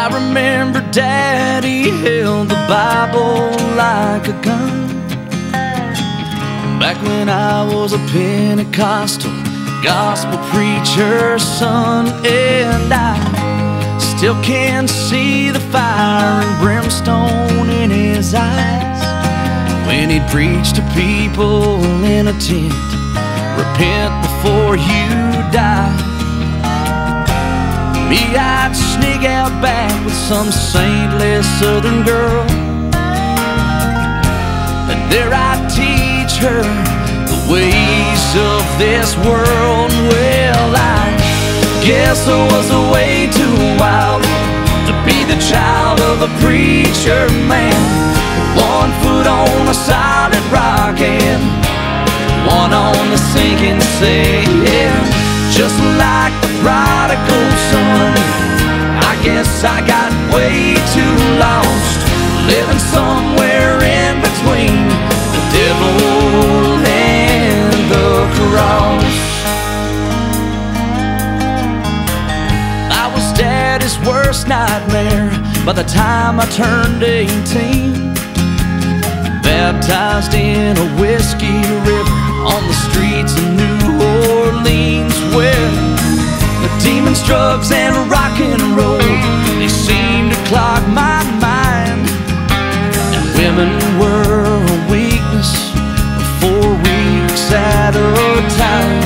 I remember Daddy held the Bible like a gun back when I was a Pentecostal gospel preacher's son, and I still can see the fire and brimstone in his eyes when he'd preach to people in a tent, repent before you die. Me, I'd sneak out back with some saintless southern girl, and there I'd teach her the ways of this world. Well, I guess I was way too wild to be the child of a preacher man. 1 foot on a solid rock and one on the sinking sand. Just like the prodigal son, I guess I got way too lost, living somewhere in between the devil and the cross. I was Daddy's worst nightmare by the time I turned 18. Baptized in a whiskey river on the streets of New Orleans, where the demons, drugs, and rock and roll, they seemed to clog my mind, and women were a weakness for 4 weeks at a time.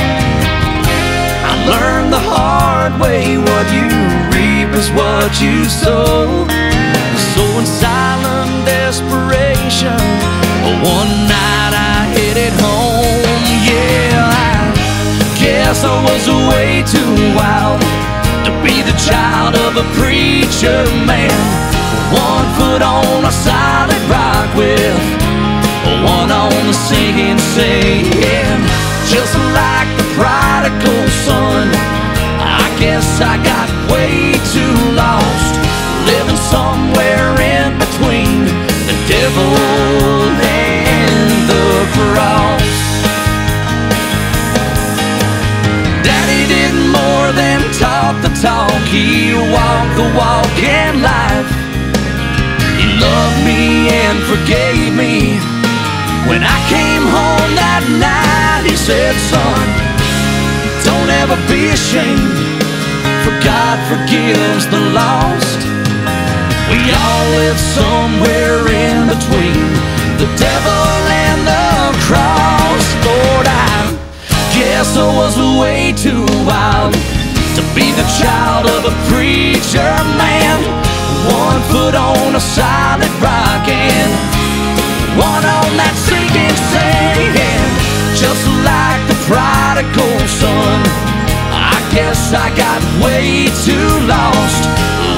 I learned the hard way, what you reap is what you sow. So in silent desperation, one night I headed home. Yeah, I guess I was way too wild to be the child of a preacher man. 1 foot on a solid rock with one on the sinking sand. Just like the prodigal son, I guess I got way too lost, living somewhere in between the devil and the cross. Daddy did more than talk the talk, he walked the walk in life. He loved me and forgave me. When I came home that night, he said, son, don't ever be ashamed, for God forgives the lost. We all live somewhere in between the devil and the cross. Lord, I guess I was way too wild to be the child of a preacher man. 1 foot on a solid rock and one on that sinking sand. Just like the prodigal son, I guess I got way too lost,